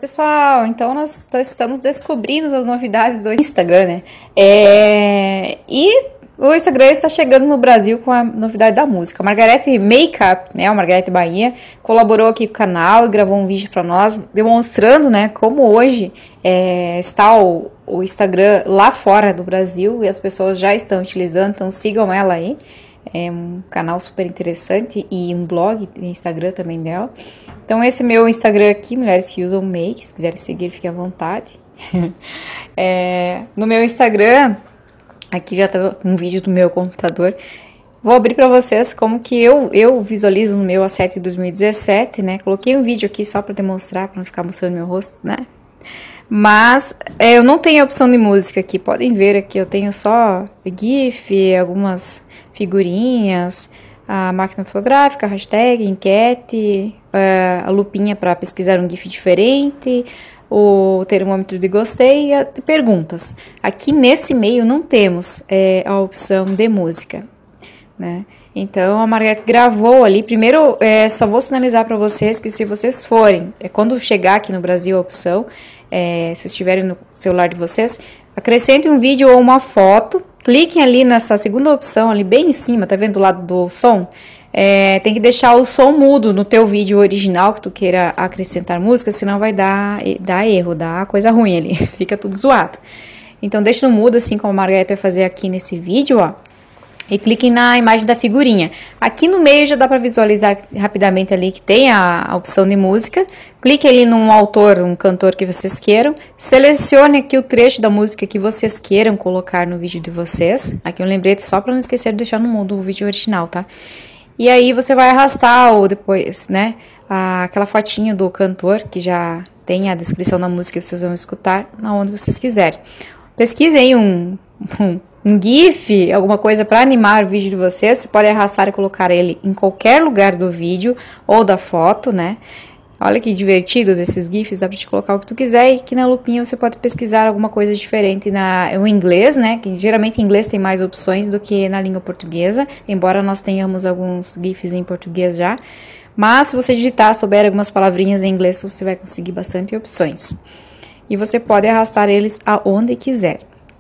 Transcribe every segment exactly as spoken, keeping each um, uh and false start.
pessoal, então nós estamos descobrindo as novidades do Instagram, né? É... E o Instagram está chegando no Brasil com a novidade da música. A Margareth Makeup, né? A Margareth Bahia, colaborou aqui com o canal e gravou um vídeo para nós, demonstrando, né, como hoje é, está o, o Instagram lá fora do Brasil e as pessoas já estão utilizando, então sigam ela aí. É um canal super interessante e um blog no Instagram também dela. Então esse é meu Instagram aqui, mulheres que usam make, se quiserem seguir, fiquem à vontade. é, no meu Instagram, aqui já tá um vídeo do meu computador. Vou abrir para vocês como que eu, eu visualizo no meu A sete de dois mil e dezessete, né? Coloquei um vídeo aqui só para demonstrar, para não ficar mostrando meu rosto, né? Mas é, eu não tenho a opção de música aqui, podem ver aqui, eu tenho só GIF, algumas figurinhas, a máquina fotográfica, hashtag, enquete, a lupinha para pesquisar um GIF diferente, o termômetro de gostei e perguntas. Aqui nesse meio não temos é, a opção de música, né? Então a Margareth gravou ali. Primeiro, é, só vou sinalizar para vocês que se vocês forem, é, quando chegar aqui no Brasil a opção, é, se estiverem no celular de vocês, acrescentem um vídeo ou uma foto, cliquem ali nessa segunda opção ali bem em cima, tá vendo do lado do som? É, tem que deixar o som mudo no teu vídeo original que tu queira acrescentar música, senão vai dar, dar erro, dar coisa ruim ali, fica tudo zoado. Então deixa no mudo, assim como a Margareth vai fazer aqui nesse vídeo, ó. E cliquem na imagem da figurinha. Aqui no meio já dá para visualizar rapidamente ali que tem a, a opção de música. Clique ali num autor, um cantor que vocês queiram. Selecione aqui o trecho da música que vocês queiram colocar no vídeo de vocês. Aqui um lembrete só para não esquecer de deixar no mudo o vídeo original, tá? E aí você vai arrastar ou depois, né, a, aquela fotinha do cantor que já tem a descrição da música que vocês vão escutar na onde vocês quiserem. Pesquisem aí um... um um GIF, alguma coisa para animar o vídeo de vocês, você pode arrastar e colocar ele em qualquer lugar do vídeo ou da foto, né? Olha que divertidos esses GIFs, dá pra te colocar o que tu quiser e aqui na lupinha você pode pesquisar alguma coisa diferente na, no inglês, né? Que geralmente em inglês tem mais opções do que na língua portuguesa, embora nós tenhamos alguns GIFs em português já. Mas se você digitar, souber algumas palavrinhas em inglês, você vai conseguir bastante opções. E você pode arrastar eles aonde quiser,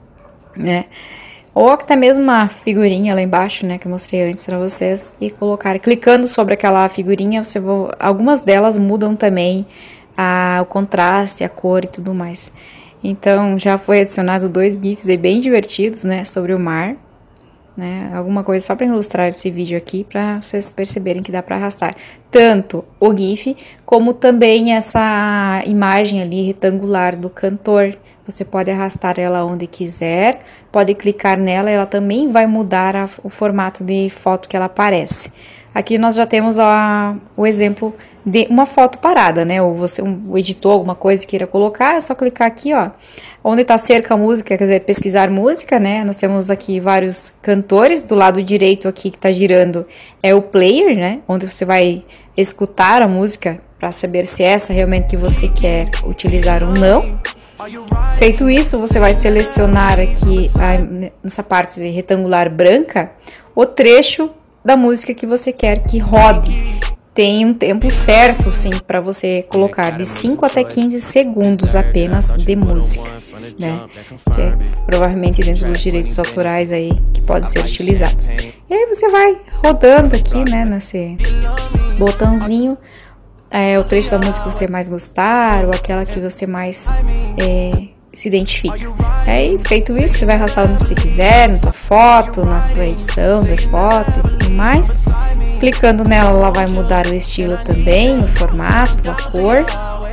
né? Ou até mesmo uma figurinha lá embaixo, né, que eu mostrei antes para vocês, e colocar, clicando sobre aquela figurinha, você vai, algumas delas mudam também a, o contraste, a cor e tudo mais. Então, já foi adicionado dois GIFs aí bem divertidos, né, sobre o mar, né, alguma coisa só para ilustrar esse vídeo aqui, para vocês perceberem que dá para arrastar tanto o GIF, como também essa imagem ali retangular do cantor. Você pode arrastar ela onde quiser, pode clicar nela, ela também vai mudar a, o formato de foto que ela aparece. Aqui nós já temos a, o exemplo de uma foto parada, né? Ou você um, editou alguma coisa e queira colocar, é só clicar aqui, ó. Onde está cerca música, quer dizer, pesquisar música, né? Nós temos aqui vários cantores, do lado direito aqui que está girando é o player, né? Onde você vai escutar a música para saber se é essa realmente que você quer utilizar ou não. Feito isso, você vai selecionar aqui, a, nessa parte retangular branca, o trecho da música que você quer que rode. Tem um tempo certo, sim, para você colocar de cinco até quinze segundos apenas de música, né? Que é provavelmente dentro dos direitos autorais aí que podem ser utilizados. E aí você vai rodando aqui, né, nesse botãozinho. É, o trecho da música que você mais gostar, ou aquela que você mais é, se identifica. Aí, feito isso, você vai arrastar onde você quiser, na tua foto, na tua edição da foto e tudo mais. Clicando nela, ela vai mudar o estilo também, o formato, a cor.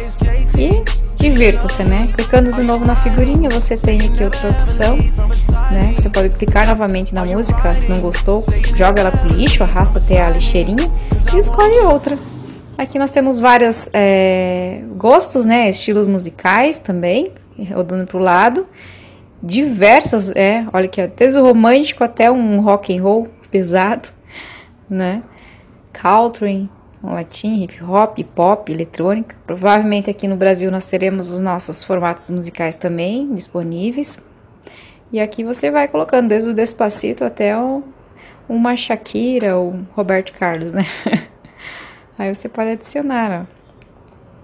E divirta-se, né? Clicando de novo na figurinha, você tem aqui outra opção, né? Você pode clicar novamente na música, se não gostou, joga ela pro lixo, arrasta até a lixeirinha e escolhe outra. Aqui nós temos vários é, gostos, né, estilos musicais também, rodando para o lado, diversos, é, olha aqui, ó, desde o romântico até um rock and roll pesado, né, country, um latim, hip hop, pop, eletrônica. Provavelmente aqui no Brasil nós teremos os nossos formatos musicais também disponíveis. E aqui você vai colocando desde o Despacito até o, uma Shakira ou Roberto Carlos, né? Aí você pode adicionar, ó.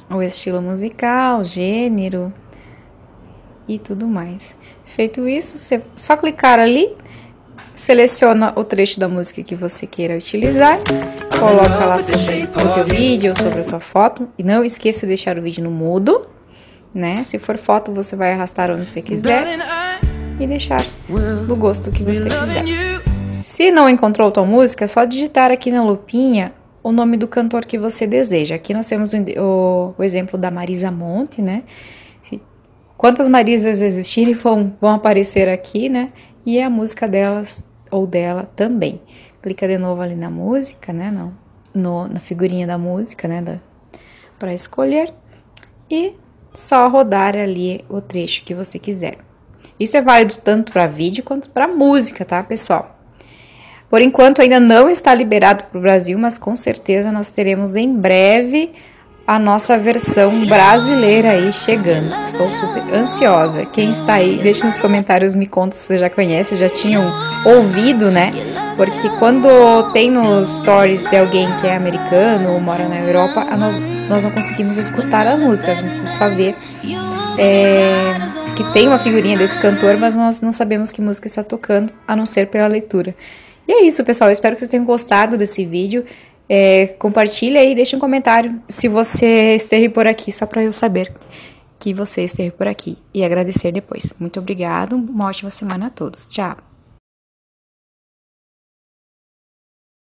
o estilo musical, gênero e tudo mais. Feito isso, você só clicar ali, seleciona o trecho da música que você queira utilizar, coloca lá sobre o teu vídeo ou sobre a tua foto, e não esqueça de deixar o vídeo no mudo, né? Se for foto, você vai arrastar onde você quiser e deixar do gosto que você quiser. Se não encontrou a tua música, é só digitar aqui na lupinha o nome do cantor que você deseja. Aqui nós temos o, o, o exemplo da Marisa Monte, né? Se, quantas Marisas existirem vão, vão aparecer aqui, né? E a música delas ou dela também. Clica de novo ali na música, né? No, no, na figurinha da música, né? Para escolher. E só rodar ali o trecho que você quiser. Isso é válido tanto para vídeo quanto para música, tá, pessoal? Por enquanto ainda não está liberado para o Brasil, mas com certeza nós teremos em breve a nossa versão brasileira aí chegando. Estou super ansiosa. Quem está aí, deixa nos comentários, me conta se você já conhece, já tinham ouvido, né? Porque quando tem nos stories de alguém que é americano ou mora na Europa, nós, nós não conseguimos escutar a música, a gente só vê é, que tem uma figurinha desse cantor, mas nós não sabemos que música está tocando, a não ser pela leitura. E é isso, pessoal. Eu espero que vocês tenham gostado desse vídeo. É, compartilha aí, deixa um comentário se você esteve por aqui, só para eu saber que você esteve por aqui. E agradecer depois. Muito obrigado. Uma ótima semana a todos. Tchau.